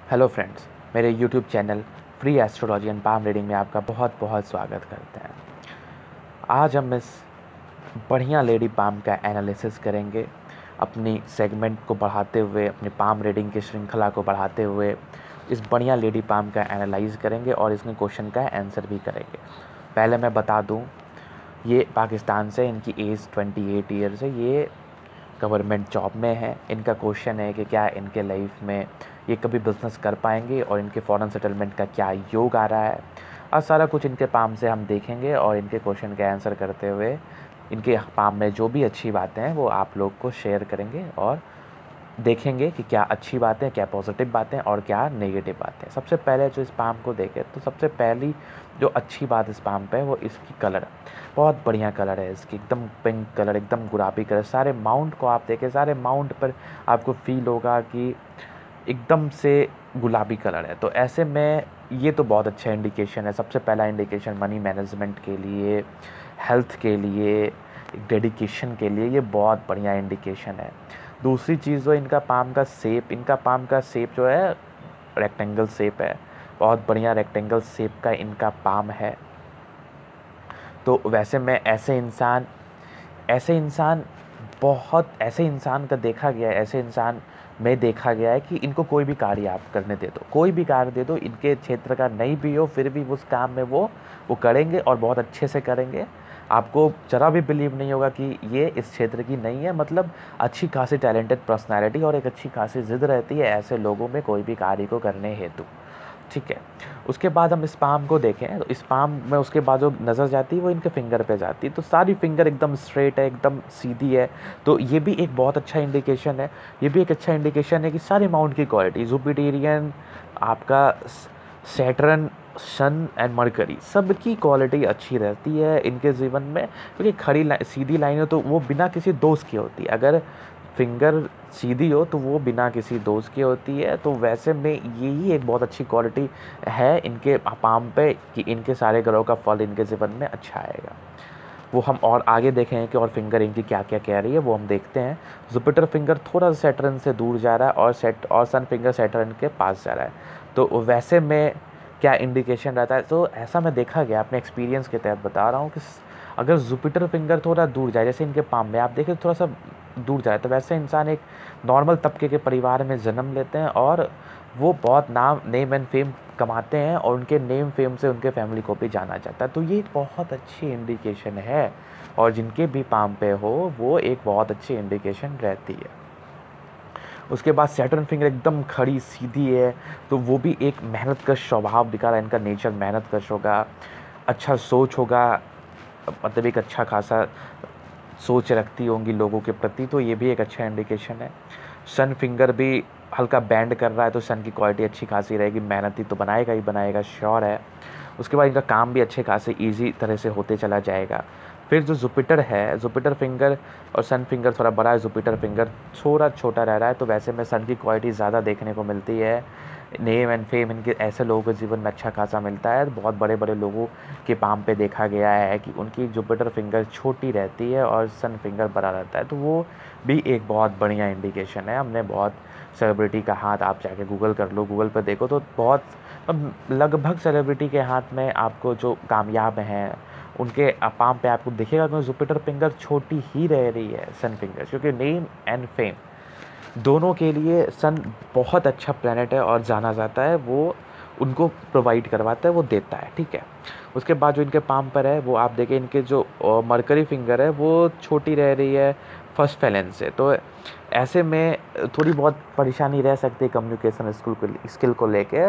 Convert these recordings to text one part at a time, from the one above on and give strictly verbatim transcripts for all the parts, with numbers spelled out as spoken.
Hello friends, मेरे YouTube channel free astrology and palm reading में आपका बहुत बहुत स्वागत करते हैं। आज हम इस बढ़िया लेडी पाम का एनालिसिस करेंगे, अपनी सेगमेंट को बढ़ाते हुए, अपनी पाम रीडिंग की श्रृंखला को बढ़ाते हुए इस बढ़िया लेडी पाम का एनालाइज करेंगे और इसके क्वेश्चन का आंसर भी करेंगे। पहले मैं बता दूं, ये पाकिस्तान से, इनकी एज अट्ठाईस ईयर्स है, ये गवर्नमेंट जॉब में है। इनका क्वेश्चन है कि क्या इनके लाइफ में ये कभी बिज़नेस कर पाएंगे और इनके फॉरेन सेटलमेंट का क्या योग आ रहा है, और सारा कुछ इनके पाम से हम देखेंगे और इनके क्वेश्चन का आंसर करते हुए इनके पाम में जो भी अच्छी बातें हैं वो आप लोग को शेयर करेंगे और देखेंगे कि क्या अच्छी बातें, क्या पॉजिटिव बातें और क्या नेगेटिव बातें। सबसे पहले जो इस पाम को देखें तो सबसे पहली जो अच्छी बात इस पाम पे है वो इसकी कलर, बहुत बढ़िया कलर है इसकी, एकदम पिंक कलर, एकदम गुलाबी कलर। सारे माउंट को आप देखें, सारे माउंट पर आपको फील होगा कि एकदम से गुलाबी कलर है। तो ऐसे में ये तो बहुत अच्छा इंडिकेशन है। सबसे पहला इंडिकेशन मनी मैनेजमेंट के लिए, हेल्थ के लिए, डेडिकेशन के लिए ये बहुत बढ़िया इंडिकेशन है। दूसरी चीज़ जो इनका पाम का शेप, इनका पाम का शेप जो है रेक्टेंगल शेप है, बहुत बढ़िया रेक्टेंगल शेप का इनका पाम है। तो वैसे में ऐसे इंसान ऐसे इंसान बहुत ऐसे इंसान का देखा गया है, ऐसे इंसान में देखा गया है कि इनको कोई भी कार्य आप करने दे दो, कोई भी कार्य दे दो, इनके क्षेत्र का नहीं भी हो फिर भी उस काम में वो वो करेंगे और बहुत अच्छे से करेंगे। आपको ज़रा भी बिलीव नहीं होगा कि ये इस क्षेत्र की नहीं है। मतलब अच्छी खासी टैलेंटेड पर्सनैलिटी और एक अच्छी खासी ज़िद रहती है ऐसे लोगों में कोई भी कार्य को करने हेतु। ठीक है, उसके बाद हम इस पाम को देखें तो इस पाम में उसके बाद जो नज़र जाती है वो इनके फिंगर पे जाती है। तो सारी फिंगर एकदम स्ट्रेट है, एकदम सीधी है। तो ये भी एक बहुत अच्छा इंडिकेशन है। ये भी एक अच्छा इंडिकेशन है कि सारे माउंट की क्वालिटी, जुपिटेरियन, आपका सैटर्न, सन एंड मरकरी, सबकी क्वालिटी अच्छी रहती है इनके जीवन में। क्योंकि खड़ी लाइन, सीधी लाइन हो तो वो बिना किसी दोष की होती है, अगर फिंगर सीधी हो तो वो बिना किसी दोष की होती है। तो वैसे में यही एक बहुत अच्छी क्वालिटी है इनके पाम पे कि इनके सारे ग्रहों का फल इनके जीवन में अच्छा आएगा। वो हम और आगे देखेंगे कि और फिंगर इनकी क्या क्या कह रही है, वो हम देखते हैं। जुपिटर फिंगर थोड़ा सा सैटर्न से दूर जा रहा है और सेट और सन फिंगर सैटर्न के पास जा रहा है। तो वैसे में क्या इंडिकेशन रहता है, तो ऐसा मैं देखा गया, अपने एक्सपीरियंस के तहत बता रहा हूँ कि अगर जुपिटर फिंगर थोड़ा दूर जाए, जैसे इनके पाम में आप देखें थोड़ा सा दूर जाए, तो वैसे इंसान एक नॉर्मल तबके के परिवार में जन्म लेते हैं और वो बहुत नाम नेम एंड फेम कमाते हैं और उनके नेम फेम से उनके फैमिली को भी जाना जाता है। तो ये एक बहुत अच्छी इंडिकेशन है और जिनके भी पाम पे हो वो एक बहुत अच्छी इंडिकेशन रहती है। उसके बाद सैटर्न फिंगर एकदम खड़ी सीधी है, तो वो भी एक मेहनत का स्वभाव दिखा रहा है। इनका नेचर मेहनत कश होगा, अच्छा सोच होगा, मतलब एक अच्छा खासा सोच रखती होंगी लोगों के प्रति, तो ये भी एक अच्छा इंडिकेशन है। सन फिंगर भी हल्का बैंड कर रहा है तो सन की क्वालिटी अच्छी खासी रहेगी, मेहनती तो बनाएगा ही बनाएगा, श्योर है। उसके बाद इनका काम भी अच्छे खासे ईजी तरह से होते चला जाएगा। फिर जो जुपिटर है, जुपिटर फिंगर और सन फिंगर थोड़ा बड़ा है, जुपिटर फिंगर थोड़ा छोटा रह रहा है। तो वैसे में सन की क्वालिटी ज़्यादा देखने को मिलती है। नेम एंड फेम इनके ऐसे लोगों के जीवन में अच्छा खासा मिलता है। बहुत बड़े बड़े लोगों के पाम पे देखा गया है कि उनकी जुपिटर फिंगर छोटी रहती है और सन फिंगर बड़ा रहता है। तो वो भी एक बहुत बढ़िया इंडिकेशन है। हमने बहुत सेलिब्रिटी का हाथ, आप जाके गूगल कर लो, गूगल पर देखो तो बहुत लगभग सेलिब्रिटी के हाथ में आपको जो कामयाब हैं उनके पाम पे आपको दिखेगा कि जुपिटर फिंगर छोटी ही रह रही है सन फिंगर, क्योंकि नेम एंड फेम दोनों के लिए सन बहुत अच्छा प्लैनेट है और जाना जाता है, वो उनको प्रोवाइड करवाता है, वो देता है। ठीक है, उसके बाद जो इनके पाम पर है वो आप देखें, इनके जो मरकरी फिंगर है वो छोटी रह रही है फर्स्ट फैलेंस से। तो ऐसे में थोड़ी बहुत परेशानी रह सकती है कम्युनिकेशन स्किल को स्किल को लेके।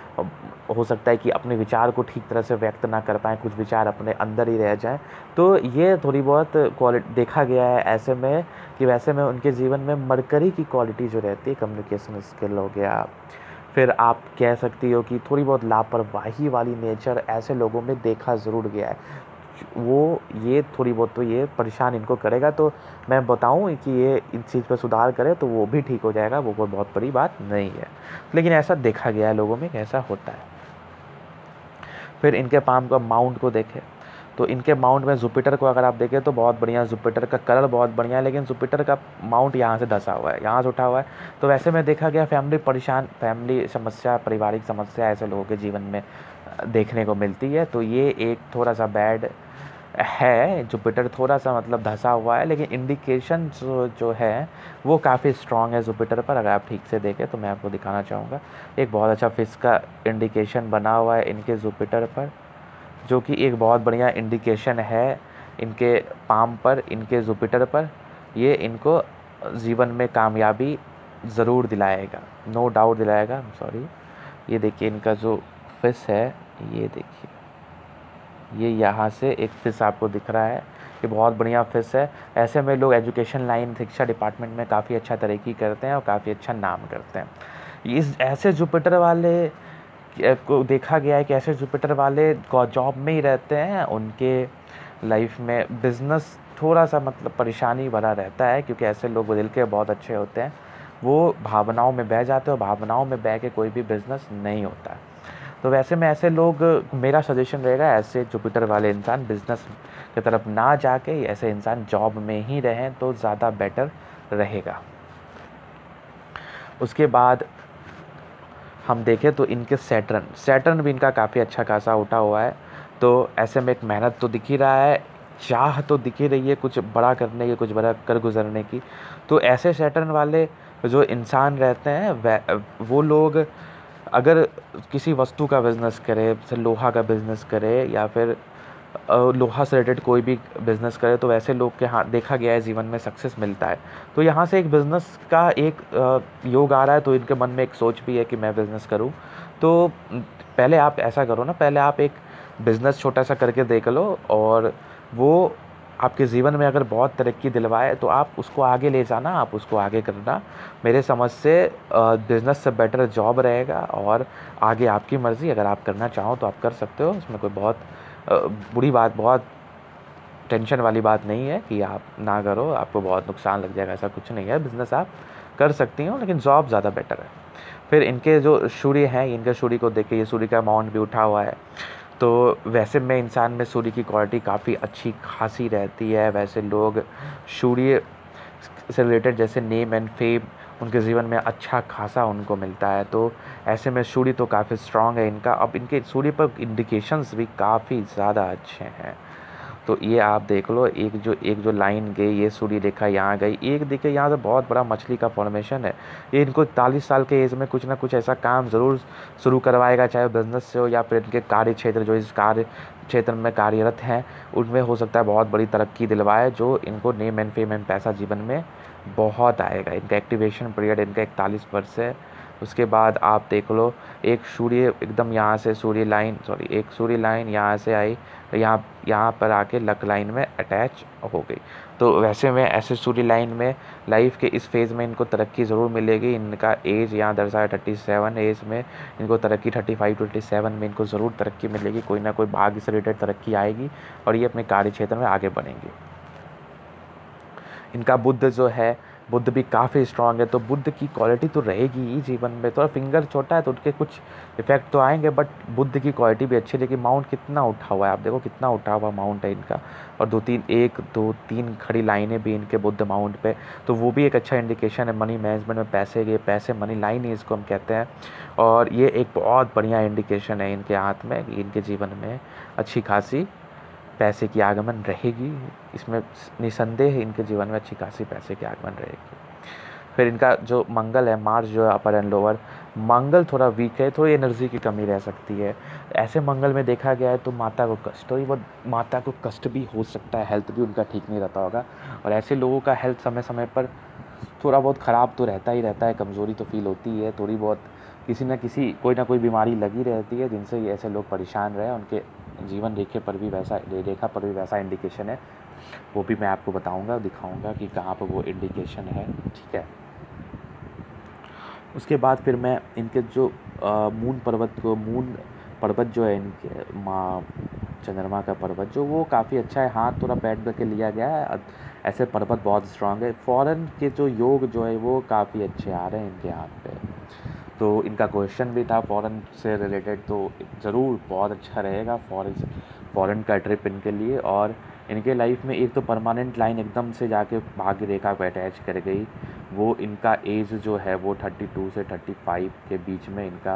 हो सकता है कि अपने विचार को ठीक तरह से व्यक्त ना कर पाएँ, कुछ विचार अपने अंदर ही रह जाएँ। तो ये थोड़ी बहुत क्वालिटी देखा गया है ऐसे में कि वैसे में उनके जीवन में मरकरी की क्वालिटी जो रहती है, कम्युनिकेशन स्किल हो गया, फिर आप कह सकती हो कि थोड़ी बहुत लापरवाही वाली नेचर ऐसे लोगों में देखा ज़रूर गया है। वो ये थोड़ी बहुत तो ये परेशान इनको करेगा। तो मैं बताऊं कि ये इस चीज़ पर सुधार करे तो वो भी ठीक हो जाएगा, वो कोई बहुत बड़ी बात नहीं है, लेकिन ऐसा देखा गया है लोगों में, ऐसा होता है। फिर इनके पाम का माउंट को देखें तो इनके माउंट में जुपिटर को अगर आप देखें तो बहुत बढ़िया, जुपिटर का कलर बहुत बढ़िया है, लेकिन जुपिटर का माउंट यहाँ से धंसा हुआ है, यहाँ से उठा हुआ है। तो वैसे में देखा गया फैमिली परेशान, फैमिली समस्या, पारिवारिक समस्या ऐसे लोगों के जीवन में देखने को मिलती है। तो ये एक थोड़ा सा बैड है, जुपिटर थोड़ा सा मतलब धंसा हुआ है, लेकिन इंडिकेशन जो जो है वो काफ़ी स्ट्रॉन्ग है जुपिटर पर। अगर आप ठीक से देखें तो मैं आपको दिखाना चाहूँगा, एक बहुत अच्छा फिश का इंडिकेशन बना हुआ है इनके जुपिटर पर, जो कि एक बहुत बढ़िया इंडिकेशन है इनके पाम पर, इनके जुपिटर पर। ये इनको जीवन में कामयाबी ज़रूर दिलाएगा, नो डाउट दिलाएगा। सॉरी, ये देखिए इनका जो फिश है, ये देखिए, ये यहाँ से एक फिश आपको दिख रहा है, ये बहुत बढ़िया फिश है। ऐसे में लोग एजुकेशन लाइन, शिक्षा डिपार्टमेंट में काफ़ी अच्छा तरक्की करते हैं और काफ़ी अच्छा नाम करते हैं। इस ऐसे जुपिटर वाले को देखा गया है कि ऐसे जुपिटर वाले जॉब में ही रहते हैं, उनके लाइफ में बिज़नेस थोड़ा सा मतलब परेशानी भरा रहता है, क्योंकि ऐसे लोग दिल के बहुत अच्छे होते हैं, वो भावनाओं में बह जाते हैं और भावनाओं में बह के कोई भी बिज़नेस नहीं होता। तो वैसे में ऐसे लोग, मेरा सजेशन रहेगा ऐसे जुपिटर वाले इंसान बिज़नेस की तरफ ना जाके ऐसे इंसान जॉब में ही रहें तो ज़्यादा बेटर रहेगा। उसके बाद हम देखें तो इनके सैटर्न सैटर्न भी इनका काफ़ी अच्छा खासा उठा हुआ है। तो ऐसे में एक मेहनत तो दिख ही रहा है, चाह तो दिख ही रही है कुछ बड़ा करने की, कुछ बड़ा कर गुजरने की। तो ऐसे सैटर्न वाले जो इंसान रहते हैं, वो लोग अगर किसी वस्तु का बिज़नेस करे, जैसे लोहा का बिज़नेस करे या फिर लोहा से रिलेटेड कोई भी बिज़नेस करे, तो वैसे लोग के हाँ देखा गया है जीवन में सक्सेस मिलता है। तो यहाँ से एक बिज़नेस का एक योग आ रहा है, तो इनके मन में एक सोच भी है कि मैं बिज़नेस करूँ। तो पहले आप ऐसा करो ना, पहले आप एक बिज़नेस छोटा सा करके देख लो, और वो आपके जीवन में अगर बहुत तरक्की दिलवाए तो आप उसको आगे ले जाना, आप उसको आगे करना। मेरे समझ से बिज़नेस से बेटर जॉब रहेगा, और आगे आपकी मर्ज़ी, अगर आप करना चाहो तो आप कर सकते हो। इसमें कोई बहुत बुरी बात, बहुत टेंशन वाली बात नहीं है कि आप ना करो, आपको बहुत नुकसान लग जाएगा, ऐसा कुछ नहीं है। बिज़नेस आप कर सकती हो, लेकिन जॉब ज़्यादा बेटर है। फिर इनके जो सूर्य हैं, इनके सूर्य को देखिए, ये सूर्य का अमाउंट भी उठा हुआ है। तो वैसे में इंसान में सूर्य की क्वालिटी काफ़ी अच्छी खासी रहती है। वैसे लोग सूर्य से रिलेटेड जैसे नेम एंड फेम उनके जीवन में अच्छा खासा उनको मिलता है। तो ऐसे में सूर्य तो काफ़ी स्ट्रांग है इनका। अब इनके सूर्य पर इंडिकेशंस भी काफ़ी ज़्यादा अच्छे हैं। तो ये आप देख लो, एक जो एक जो लाइन गई, ये सूर्य रेखा यहाँ गई, एक देखिए यहाँ से बहुत बड़ा मछली का फॉर्मेशन है। ये इनको इकतालीस साल के एज में कुछ ना कुछ ऐसा काम ज़रूर शुरू करवाएगा, चाहे बिज़नेस से हो या फिर इनके कार्य क्षेत्र, जो इस कार्य क्षेत्र में कार्यरत हैं उनमें हो सकता है बहुत बड़ी तरक्की दिलवाए, जो इनको नेम एंड फेम एंड पैसा जीवन में बहुत आएगा। इनका एक्टिवेशन पीरियड इनका इकतालीस वर्ष है। उसके बाद आप देख लो, एक सूर्य एकदम यहाँ से सूर्य लाइन सॉरी एक सूर्य लाइन यहाँ से आई, यहाँ यहाँ पर आके लक लाइन में अटैच हो गई। तो वैसे में ऐसे सूर्य लाइन में लाइफ के इस फेज़ में इनको तरक्की ज़रूर मिलेगी। इनका एज यहाँ दर्शाया थर्टी सेवन एज में इनको तरक्की, थर्टी फाइव ट्वेंटी सेवन में इनको ज़रूर तरक्की मिलेगी, कोई ना कोई भाग्य से रिलेटेड तरक्की आएगी और ये अपने कार्य क्षेत्र में आगे बढ़ेंगे। इनका बुध जो है, बुध भी काफ़ी स्ट्रांग है। तो बुध की क्वालिटी तो रहेगी ही जीवन में। थोड़ा फिंगर छोटा है तो उनके कुछ इफेक्ट तो आएंगे, बट बुध की क्वालिटी भी अच्छी है। लेकिन माउंट कितना उठा हुआ है, आप देखो कितना उठा हुआ माउंट है इनका, और दो तीन एक दो तीन खड़ी लाइनें भी इनके बुध माउंट पे, तो वो भी एक अच्छा इंडिकेशन है मनी मैनेजमेंट में। पैसे के पैसे मनी लाइन ही इसको हम कहते हैं, और ये एक बहुत बढ़िया इंडिकेशन है इनके हाथ में कि इनके जीवन में अच्छी खासी पैसे की आगमन रहेगी। इसमें निसंदेह इनके जीवन में अच्छी खासी पैसे की आगमन रहेगी। फिर इनका जो मंगल है, मार्स जो है अपर एंड लोअर, मंगल थोड़ा वीक है, थोड़ी एनर्जी की कमी रह सकती है। ऐसे मंगल में देखा गया है तो माता को कष्ट, थोड़ी बहुत माता को कष्ट भी हो सकता है, हेल्थ भी उनका ठीक नहीं रहता होगा। और ऐसे लोगों का हेल्थ समय समय पर थोड़ा बहुत ख़राब तो रहता ही रहता है, कमज़ोरी तो फील होती है, थोड़ी बहुत किसी न किसी कोई ना कोई बीमारी लगी रहती है जिनसे ये ऐसे लोग परेशान रहे। उनके जीवन रेखे पर भी वैसा रेखा पर भी वैसा इंडिकेशन है, वो भी मैं आपको बताऊंगा, दिखाऊंगा कि कहाँ पर वो इंडिकेशन है, ठीक है। उसके बाद फिर मैं इनके जो आ, मून पर्वत को मून पर्वत जो है इनके माँ चंद्रमा का पर्वत जो, वो काफ़ी अच्छा है। हाथ थोड़ा बैठ करके लिया गया है, ऐसे पर्वत बहुत स्ट्रांग है। फॉरेन के जो योग जो है वो काफ़ी अच्छे आ रहे हैं इनके हाथ पे। तो इनका क्वेश्चन भी था फॉरेन से रिलेटेड, तो ज़रूर बहुत अच्छा रहेगा। फॉरेन फॉरेन का ट्रिप इनके लिए, और इनके लाइफ में एक तो परमानेंट लाइन एकदम से जाके भाग्य रेखा को अटैच कर गई। वो इनका एज जो है वो थर्टी टू से थर्टी फाइव के बीच में इनका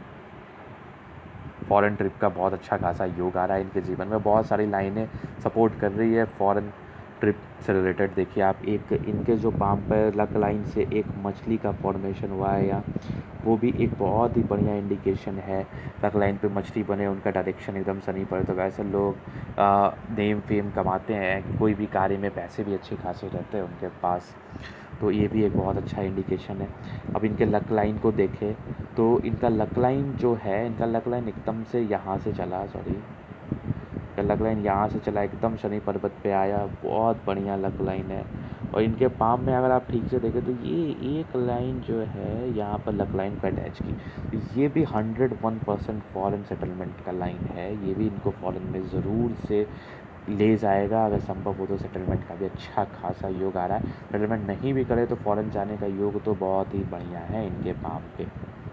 फॉरेन ट्रिप का बहुत अच्छा खासा योग आ रहा है इनके जीवन में। बहुत सारी लाइनें सपोर्ट कर रही है फॉरेन ट्रिप से रिलेटेड। देखिए आप, एक इनके जो पाम पर लक लाइन से एक मछली का फॉर्मेशन हुआ है, या वो भी एक बहुत ही बढ़िया इंडिकेशन है। लक लाइन पे मछली बने, उनका डायरेक्शन एकदम सनी पड़े, तो वैसे लोग नेम फेम कमाते हैं, कोई भी कार्य में पैसे भी अच्छे खासे रहते हैं उनके पास, तो ये भी एक बहुत अच्छा इंडिकेशन है। अब इनके लक लाइन को देखें तो इनका लक लाइन जो है, इनका लक लाइन एकदम से यहाँ से चला, सॉरी लक लाइन यहाँ से चला, एकदम शनि पर्वत पे आया, बहुत बढ़िया लक लाइन है। और इनके पाम में अगर आप ठीक से देखें तो ये एक लाइन जो है यहाँ पर लक लाइन को अटैच की, ये भी hundred one percent foreign settlement का लाइन है। ये भी इनको फॉरेन में ज़रूर से ले जाएगा, अगर संभव हो तो सेटलमेंट का भी अच्छा खासा योग आ रहा है। सेटलमेंट नहीं भी करे तो फॉरेन जाने का योग तो बहुत ही बढ़िया है इनके पाम पे।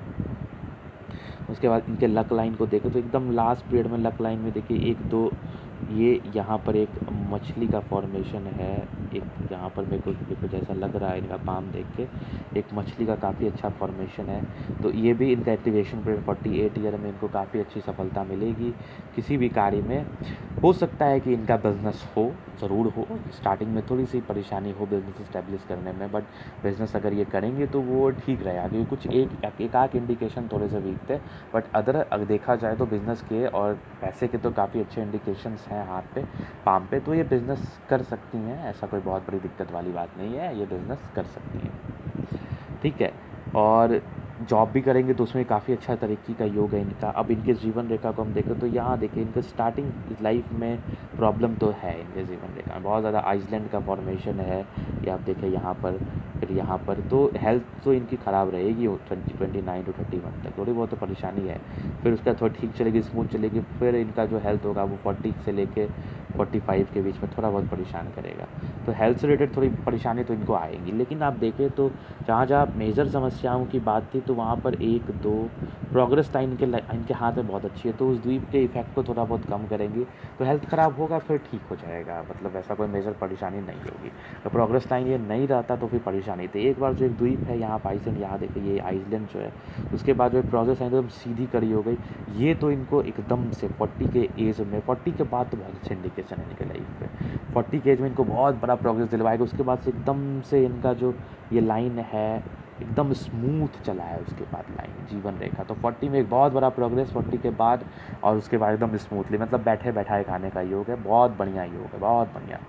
उसके बाद इनके लक लाइन को देखें तो एकदम लास्ट पीरियड में लक लाइन में देखिए एक दो, ये यहाँ पर एक मछली का फॉर्मेशन है, एक यहाँ पर मेरे को मेरे को जैसा लग रहा है इनका पाम देख के, एक मछली का काफ़ी अच्छा फॉर्मेशन है। तो ये भी इनका activation period forty eight year में इनको काफ़ी अच्छी सफलता मिलेगी किसी भी कार्य में। हो सकता है कि इनका बिज़नेस हो, ज़रूर हो, स्टार्टिंग में थोड़ी सी परेशानी हो बिज़नेस इस्टेब्लिश करने में, बट बिज़नेस अगर ये करेंगे तो वो ठीक रहेगा, क्योंकि कुछ एक एक आध इंडिकेशन थोड़े से वीक थे, बट अदर अगर देखा जाए तो बिज़नेस के और पैसे के तो काफ़ी अच्छे इंडिकेशंस हैं हाथ पे, पाम पे, तो ये बिज़नेस कर सकती हैं, ऐसा कोई बहुत बड़ी दिक्कत वाली बात नहीं है, ये बिज़नेस कर सकती हैं, ठीक है। और जॉब भी करेंगे तो उसमें काफ़ी अच्छा तरीके का योग है इनका। अब इनके जीवन रेखा को हम देखें तो यहाँ देखिए इनका स्टार्टिंग लाइफ में प्रॉब्लम तो है इनके जीवन रेखा में, बहुत ज़्यादा आइसलैंड का फॉर्मेशन है, ये आप देखें यहाँ पर, फिर यहाँ पर तो हेल्थ तो इनकी ख़राब रहेगी twenty twenty nine to thirty one तक, थोड़ी बहुत तो परेशानी है। फिर उसका थोड़ा ठीक चलेगी, स्मूथ चलेगी, फिर इनका जो हेल्थ होगा वो फोर्टी से लेके फोर्टी फाइव के बीच में थोड़ा बहुत परेशान करेगा। तो हेल्थ से रिलेटेड थोड़ी परेशानी तो इनको आएगी, लेकिन आप देखें तो जहाँ जहाँ मेजर समस्याओं की बात थी तो वहाँ पर एक दो प्रोग्रेस लाइन इनके इनके हाथ में बहुत अच्छी है, तो उस द्वीप के इफेक्ट को थोड़ा बहुत कम करेंगी, तो हेल्थ ख़राब होगा फिर ठीक हो जाएगा, मतलब ऐसा कोई मेजर परेशानी नहीं होगी। तो प्रोग्रेस लाइन ये नहीं रहता तो फिर परेशानी थी। एक बार जो एक द्वीप है यहाँ पर आइसलैंड, यहाँ देखिए ये आइसलैंड जो है, उसके बाद जो प्रोग्रेस लाइन एकदम सीधी कड़ी हो गई, ये तो इनको एकदम से फोर्टी के एज में, फोर्टी के बाद तो बहुत अच्छे इंडिकेशन है इनके लाइफ में, फोर्टी के एज में इनको बहुत बड़ा प्रोग्रेस दिलवाएगा। उसके बाद से एकदम से इनका जो ये लाइन है एकदम स्मूथ चला है, उसके बाद लाइन जीवन रेखा, तो फोर्टी में एक बहुत बड़ा प्रोग्रेस फोर्टी के बाद, और उसके बाद एकदम स्मूथली, मतलब बैठे बैठाए खाने का योग है, बहुत बढ़िया योग है, बहुत बढ़िया।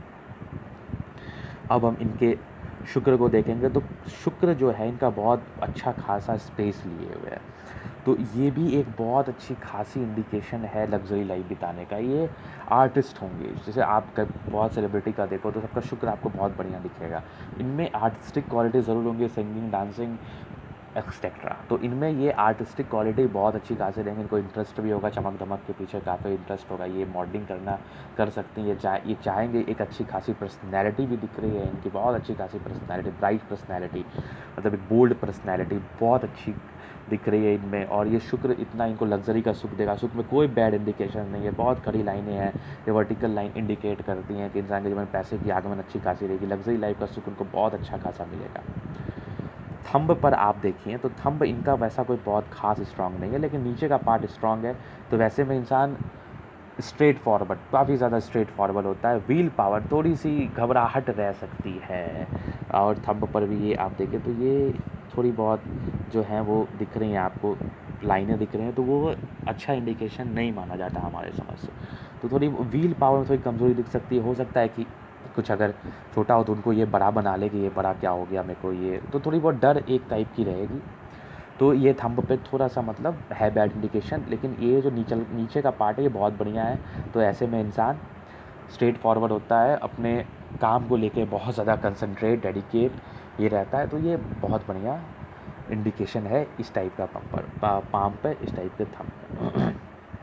अब हम इनके शुक्र को देखेंगे तो शुक्र जो है इनका बहुत अच्छा खासा स्पेस लिए हुए है, तो ये भी एक बहुत अच्छी खासी इंडिकेशन है लग्जरी लाइफ बिताने का। ये आर्टिस्ट होंगे, जैसे आप बहुत सेलिब्रिटी का देखो तो सबका शुक्र आपको बहुत बढ़िया दिखेगा, इनमें आर्टिस्टिक क्वालिटी ज़रूर होंगी, सिंगिंग, डांसिंग एक्सेट्रा, तो इनमें ये आर्टिस्टिक क्वालिटी बहुत अच्छी खासी रहेंगी। इनको इंटरेस्ट भी होगा, चमक धमक के पीछे काफ़ी इंटरेस्ट होगा, ये मॉडलिंग करना कर सकती हैं, ये चाह ये चाहेंगे। एक अच्छी खासी पर्सनैलिटी भी दिख रही है इनकी, बहुत अच्छी खासी पर्सनैलिटी, ब्राइट पर्सनैलिटी, मतलब एक बोल्ड पर्सनैलिटी बहुत अच्छी दिख रही है इनमें। और ये शुक्र इतना इनको लग्जरी का सुख देगा, सुख में कोई बैड इंडिकेशन नहीं है, बहुत खड़ी लाइनें हैं, ये वर्टिकल लाइन इंडिकेट करती हैं कि इंसान के जीवन में पैसे की आगमन अच्छी खासी रहेगी, लग्जरी लाइफ का सुख उनको बहुत अच्छा खासा मिलेगा। थंब पर आप देखिए तो थंब इनका वैसा कोई बहुत खास स्ट्रांग नहीं है, लेकिन नीचे का पार्ट स्ट्रांग है, तो वैसे में इंसान स्ट्रेट फॉरवर्ड, काफ़ी ज़्यादा स्ट्रेट फॉरवर्ड होता है। व्हील पावर, थोड़ी सी घबराहट रह सकती है, और थंब पर भी ये आप देखें तो ये थोड़ी बहुत जो हैं वो दिख रही हैं आपको, लाइनें दिख रही हैं, तो वो अच्छा इंडिकेशन नहीं माना जाता हमारे समझ से। तो थोड़ी व्हील पावर में थोड़ी कमज़ोरी दिख सकती है, हो सकता है कि कुछ अगर छोटा हो तो उनको ये बड़ा बना ले कि ये बड़ा क्या हो गया मेरे को, ये तो थोड़ी बहुत डर एक टाइप की रहेगी। तो ये थंब पे थोड़ा सा मतलब है बैड इंडिकेशन, लेकिन ये जो नीचे नीचे का पार्ट है ये बहुत बढ़िया है। तो ऐसे में इंसान स्ट्रेट फॉरवर्ड होता है, अपने काम को लेके बहुत ज़्यादा कंसंट्रेट, डेडिकेट ये रहता है, तो ये बहुत बढ़िया इंडिकेशन है इस टाइप का पंप पर, पा, पाम पे, इस टाइप के थंब।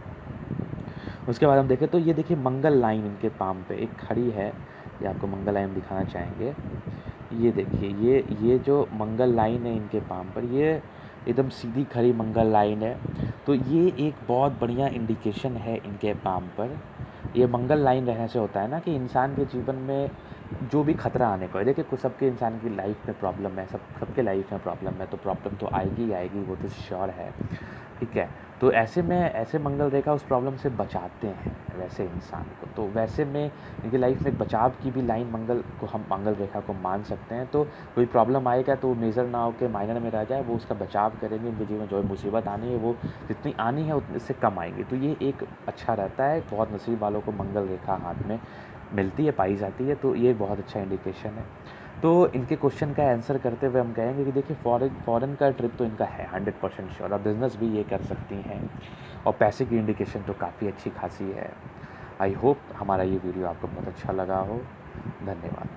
उसके बाद हम देखें तो ये देखिए मंगल लाइन इनके पाम पे एक खड़ी है, ये आपको मंगल लाइन दिखाना चाहेंगे। ये देखिए ये ये जो मंगल लाइन है इनके पाम पर, ये एकदम सीधी खड़ी मंगल लाइन है, तो ये एक बहुत बढ़िया इंडिकेशन है इनके पाम पर। ये मंगल लाइन रहने से होता है ना कि इंसान के जीवन में जो भी खतरा आने को है, देखिए कुछ सबके इंसान की लाइफ में प्रॉब्लम है, सब सबके लाइफ में प्रॉब्लम है, तो प्रॉब्लम तो आएगी ही आएगी, वो तो श्योर है, ठीक है। तो ऐसे में ऐसे मंगल रेखा उस प्रॉब्लम से बचाते हैं वैसे इंसान को। तो वैसे में इनकी लाइफ में बचाव की भी लाइन मंगल को हम मंगल रेखा को मान सकते हैं। तो कोई प्रॉब्लम आएगा तो मेजर ना होकर माइनर में रह जाए, वो उसका बचाव करेंगे। उनके जीवन में जो मुसीबत आनी है वो जितनी आनी है उतने से कम आएंगी। तो ये एक अच्छा रहता है, बहुत नसीब वालों को मंगल रेखा हाथ में मिलती है, पाई जाती है, तो ये बहुत अच्छा इंडिकेशन है। तो इनके क्वेश्चन का आंसर करते हुए हम कहेंगे कि देखिए फॉरेन फॉरेन का ट्रिप तो इनका है हंड्रेड परसेंट श्योर, और बिज़नेस भी ये कर सकती हैं, और पैसे की इंडिकेशन तो काफ़ी अच्छी खासी है। आई होप हमारा ये वीडियो आपको बहुत अच्छा लगा हो। धन्यवाद।